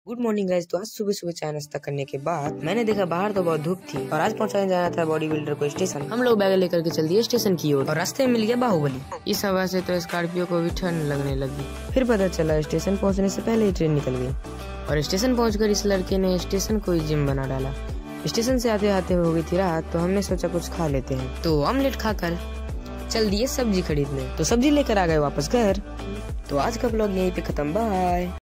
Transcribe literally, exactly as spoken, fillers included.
Good morning guys. तो आज सुबह सुबह चाय नाश्ता करने के बाद मैंने देखा बाहर तो बहुत धूप थी और आज पहुंचाने जाना था बॉडी बिल्डर को स्टेशन। हम लोग बैग लेकर के चल दिए स्टेशन की ओर और रास्ते में मिल गया बाहुबली। इस हवा से तो स्कॉर्पियो को भी ठंड लगने लगी। फिर पता चला स्टेशन पहुंचने से पहले ही ट्रेन निकल गई और स्टेशन पहुंचकर इस लड़के ने स्टेशन को ही जिम बना डाला। स्टेशन से आते आते हो गई थी रात, तो हमने सोचा कुछ खा लेते हैं, तो ऑमलेट खाकर चल दिए सब्जी खरीदने। तो सब्जी लेकर आ गए वापस घर। तो आज का ब्लॉग यहीं पे खत्म, बाय।